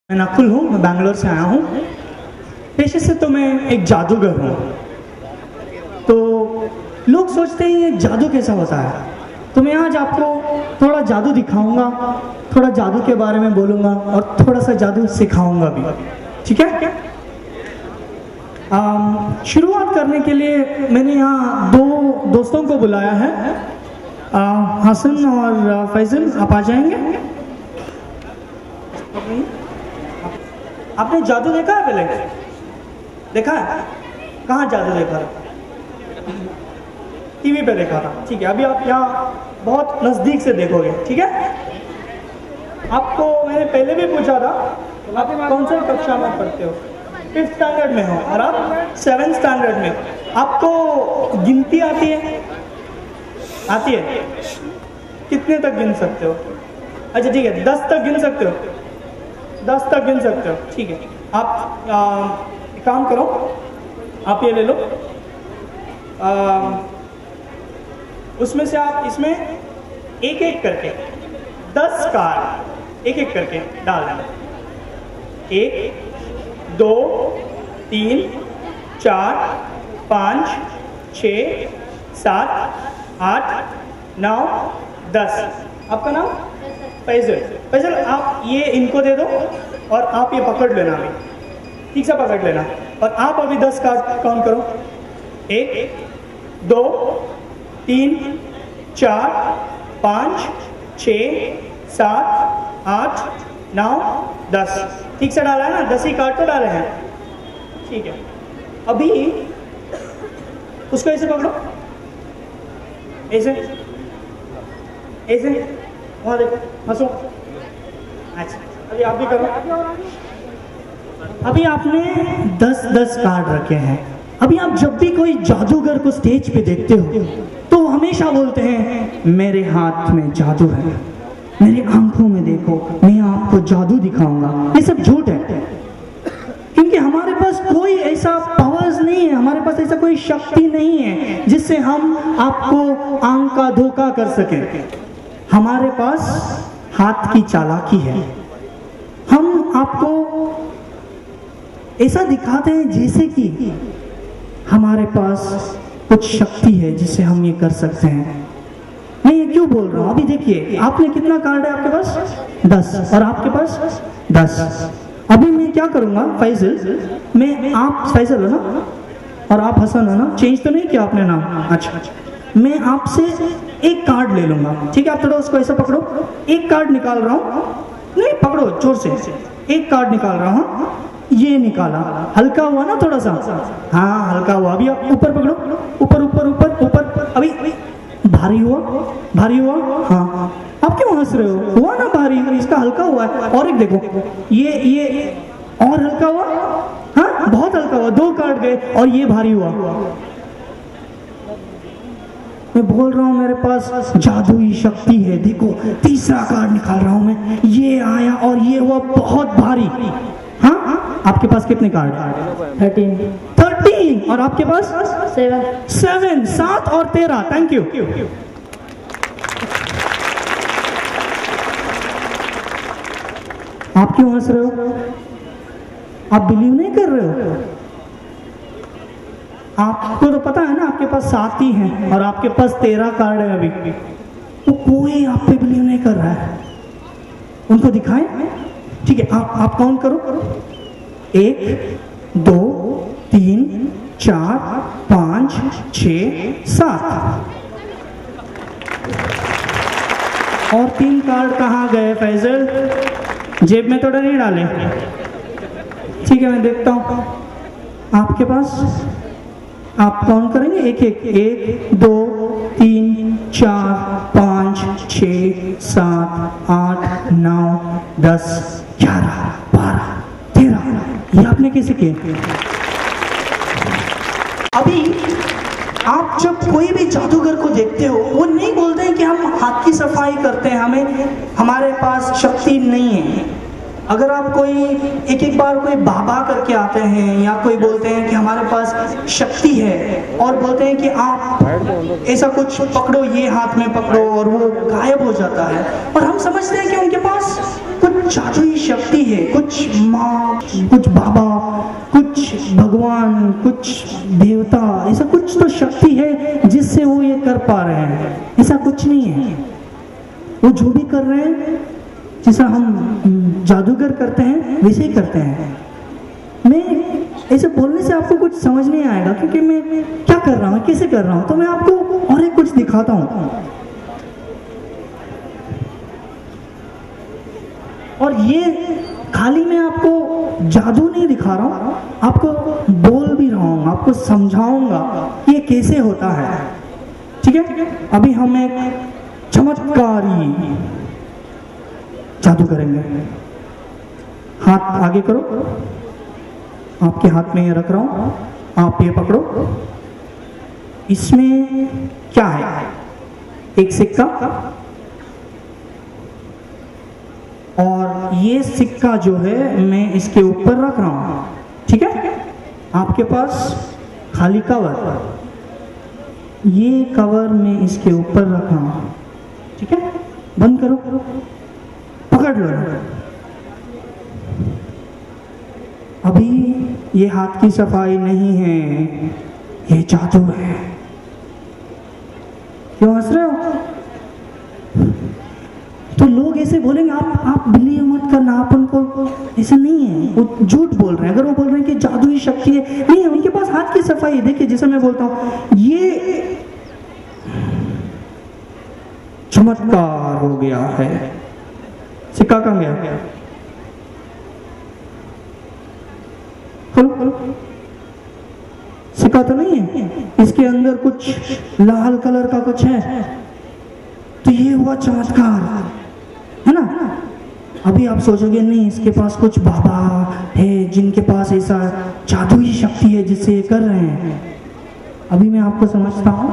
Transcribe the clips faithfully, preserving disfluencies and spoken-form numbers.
मैं नकुल हूँ, मैं बैंगलोर से आया हूँ। पेशे से तो मैं एक जादूगर हूँ। तो लोग सोचते हैं ये जादू कैसा होता है, तो मैं आज आपको थोड़ा जादू दिखाऊंगा, थोड़ा जादू के बारे में बोलूँगा और थोड़ा सा जादू सिखाऊंगा भी, ठीक है? आम, शुरुआत करने के लिए मैंने यहाँ दो दोस्तों को बुलाया है, आ, हसन और फैजल। आप आ जाएंगे? आपने जादू देखा है पहले? देखा है? कहाँ जादू देखा था? टीवी पे देखा था, ठीक है। अभी आप यहाँ बहुत नज़दीक से देखोगे, ठीक है? आपको मैंने पहले भी पूछा था, आप कौन सी कक्षा में पढ़ते हो? फिफ्थ स्टैंडर्ड में हो और आप सेवेंथ स्टैंडर्ड में। आपको गिनती आती है? आती है? कितने तक गिन सकते हो? अच्छा ठीक है, दस तक गिन सकते हो? दस तक गिन सकते हो, ठीक है। आप आ, एक काम करो, आप ये ले लो, आ, उसमें से आप इसमें एक एक करके दस कार्ड एक एक करके डाल देना। एक, दो, तीन, चार, पाँच, छः, सात, आठ, नौ, दस। आपका नाम? फैजल। फैजल, आप ये इनको दे दो और आप ये पकड़ लेना, अभी ठीक से पकड़ लेना। और आप अभी दस कार्ड काउंट करो। एक, दो, तीन, चार, पाँच, छः, सात, आठ, नौ, दस। ठीक से डाला है ना? दस ही कार्ड तो डाले हैं, ठीक है। अभी उसको ऐसे पकड़ो, ऐसे ऐसे, वहाँ देखो, हंसो। अच्छा, अभी आप भी करो। अभी आपने दस दस कार्ड रखे हैं। अभी आप जब भी कोई जादूगर को स्टेज पे देखते हो तो हमेशा बोलते हैं मेरे हाथ में जादू है, मेरी आंखों में देखो, मैं आपको जादू दिखाऊंगा। ये सब झूठ है, क्योंकि हमारे पास कोई ऐसा पावर्स नहीं है, हमारे पास ऐसा कोई शक्ति नहीं है जिससे हम आपको आंख का धोखा कर सकें। हमारे पास हाथ की चालाकी है। हम आपको ऐसा दिखाते हैं जैसे कि हमारे पास कुछ शक्ति है जिससे हम ये कर सकते हैं। मैं ये क्यों बोल रहा हूँ? अभी देखिए, आपने कितना कार्ड है आपके पास? दस। और आपके पास दस। अभी मैं क्या करूँगा फैजल, मैं, आप फैजल हो ना और आप हसन हो ना? चेंज तो नहीं किया आपने नाम? अच्छा, मैं आपसे एक कार्ड ले लूंगा, ठीक है? आप थोड़ा उसको ऐसा पकड़ो। एक कार्ड निकाल रहा हूँ, नहीं पकड़ो जोर से। एक कार्ड निकाल रहा हूँ, ये निकाला, हल्का हुआ ना थोड़ा सा? हाँ हल्का हुआ। अभी आप ऊपर पकड़ो, ऊपर ऊपर ऊपर ऊपर। अभी भारी हुआ? भारी हुआ? हाँ। आप क्यों हंस रहे हो? हुआ ना भारी? इसका हल्का हुआ है। और एक देखो, ये ये और हल्का हुआ? हाँ बहुत हल्का हुआ। दो कार्ड गए और ये भारी हुआ। मैं बोल रहा हूँ मेरे पास जादुई शक्ति है। देखो, तीसरा कार्ड निकाल रहा हूँ मैं, ये आया और ये हुआ बहुत भारी। हाँ, आपके पास कितने कार्ड? थर्टीन। थर्टीन। और आपके पास? सेवन। सेवन। सात और तेरह। Thank you. आप क्यों हंस रहे हो? आप बिलीव नहीं कर रहे हो? आपको तो पता है ना आपके पास सात ही हैं और आपके पास तेरह कार्ड है अभी, तो कोई आप पे बिलीव नहीं कर रहा है। उनको दिखाएं? ठीक है, आप आप काउंट करो। एक, दो, तीन, चार, पाँच, छः, सात। और तीन कार्ड कहाँ गए फैजल? जेब में तो नहीं डाले? ठीक है, मैं देखता हूँ आपके पास। आप काउंट करेंगे एक एक? एक, दो, तीन, चार, पाँच, छः, सात, आठ, नौ, दस, ग्यारह, बारह, तेरह। ये आपने कैसे किए? अभी आप जब कोई भी जादूगर को देखते हो, वो नहीं बोलते हैं कि हम हाथ की सफाई करते हैं, हमें हमारे पास शक्ति नहीं है। अगर आप कोई एक एक बार कोई बाबा करके आते हैं या कोई बोलते हैं कि हमारे पास शक्ति है और बोलते हैं कि आप ऐसा कुछ पकड़ो, ये हाथ में पकड़ो, और वो गायब हो जाता है, और हम समझते हैं कि उनके पास कुछ जादुई शक्ति है, कुछ माँ, कुछ बाबा, कुछ भगवान, कुछ देवता, ऐसा कुछ तो शक्ति है जिससे वो ये कर पा रहे हैं। ऐसा कुछ नहीं है। वो जो भी कर रहे हैं, जैसा हम जादूगर करते हैं वैसे ही करते हैं। मैं ऐसे बोलने से आपको कुछ समझ नहीं आएगा क्योंकि मैं क्या कर रहा हूँ, कैसे कर रहा हूँ, तो मैं आपको और एक कुछ दिखाता हूँ। और ये खाली मैं आपको जादू नहीं दिखा रहा हूँ, आपको बोल भी रहा हूँ, आपको समझाऊंगा कि ये कैसे होता है। ठीक है, अभी हम एक चमत्कारी जादू करेंगे। हाथ आगे करो, आपके हाथ में ये रख रहा हूं, आप ये पकड़ो। इसमें क्या है? एक सिक्का, और ये सिक्का जो है मैं इसके ऊपर रख रहा हूं। ठीक है, आपके पास खाली कवर, ये कवर मैं इसके ऊपर रख रहा हूं। ठीक है, बंद करो, पकड़ लो। अभी ये हाथ की सफाई नहीं है, ये जादू है। क्यों हंस रहे हो? तो लोग ऐसे बोलेंगे, आप आप बिलीव मत करना, अपन को ऐसा नहीं है, वो झूठ बोल रहे हैं। अगर वो बोल रहे हैं कि जादू ही शक्ति है, नहीं है, उनके पास हाथ की सफाई है। देखिए, जैसे मैं बोलता हूं, ये चमत्कार हो गया है। सिक्का कहाँ गया? सिक्का तो नहीं है, इसके अंदर कुछ लाल कलर का कुछ है, तो ये हुआ चमत्कार, है ना? अभी आप सोचोगे नहीं, इसके पास कुछ बाबा है जिनके पास ऐसा जादू ही शक्ति है जिससे ये कर रहे हैं। अभी मैं आपको समझता हूं।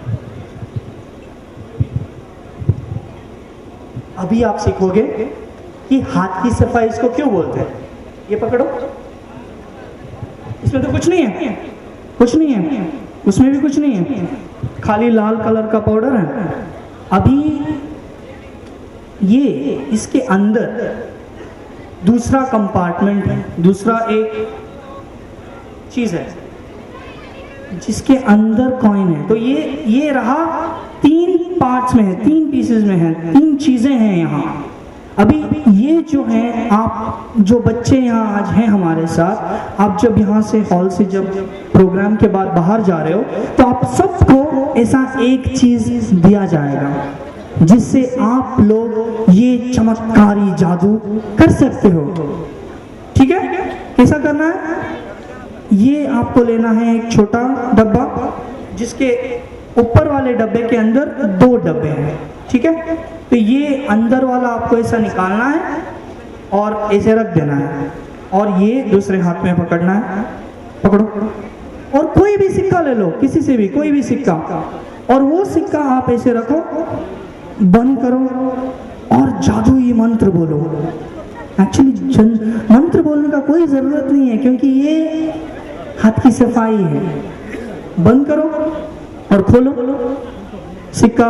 अभी आप सीखोगे कि हाथ की सफाई इसको क्यों बोलते हैं। ये पकड़ो, इसमें तो कुछ नहीं है, कुछ नहीं है, उसमें भी कुछ नहीं है, खाली लाल कलर का पाउडर है। अभी ये इसके अंदर दूसरा कंपार्टमेंट है, दूसरा एक चीज है जिसके अंदर कॉइन है। तो ये ये रहा, तीन पार्ट्स में है, तीन पीसेस में है, तीन चीजें हैं यहाँ। अभी ये जो है, आप जो बच्चे यहाँ आज हैं हमारे साथ, आप जब यहाँ से हॉल से जब प्रोग्राम के बाद बाहर जा रहे हो, तो आप सबको ऐसा एक चीज दिया जाएगा जिससे आप लोग ये चमत्कारी जादू कर सकते हो। ठीक है, कैसा करना है? ये आपको लेना है एक छोटा डब्बा, जिसके ऊपर वाले डब्बे के अंदर दो डब्बे हैं। ठीक है, तो ये अंदर वाला आपको ऐसा निकालना है और ऐसे रख देना है, और ये दूसरे हाथ में पकड़ना है। पकड़ो, और कोई भी सिक्का ले लो, किसी से भी कोई भी सिक्का, और वो सिक्का आप ऐसे रखो, बंद करो और जादुई मंत्र बोलो। एक्चुअली मंत्र बोलने का कोई जरूरत नहीं है, क्योंकि ये हाथ की सफाई है। बंद करो और खोलो, सिक्का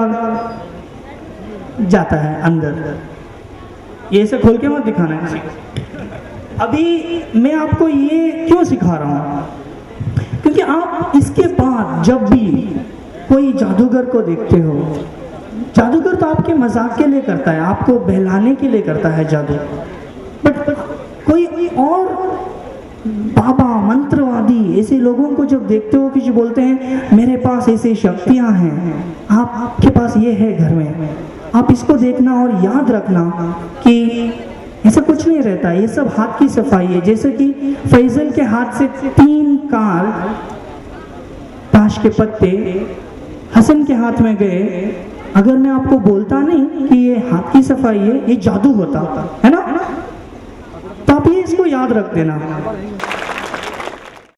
जाता है अंदर। ये ऐसे खोल के मत दिखाना है। अभी मैं आपको ये क्यों सिखा रहा हूं? क्योंकि आप इसके बाद जब भी कोई जादूगर को देखते हो, जादूगर तो आपके मजाक के लिए करता है, आपको बहलाने के लिए करता है जादू, बट कोई और बाबा मंत्रवादी ऐसे लोगों को जब देखते हो कि जो बोलते हैं मेरे पास ऐसी शक्तियां हैं, आप आपके पास ये है घर में, आप इसको देखना और याद रखना कि ऐसा कुछ नहीं रहता, ये सब हाथ की सफाई है। जैसे कि फैजल के हाथ से तीन कार ताश के पत्ते हसन के हाथ में गए, अगर मैं आपको बोलता नहीं कि ये हाथ की सफाई है, ये जादू होता है ना, तो आप ये इसको याद रख देना।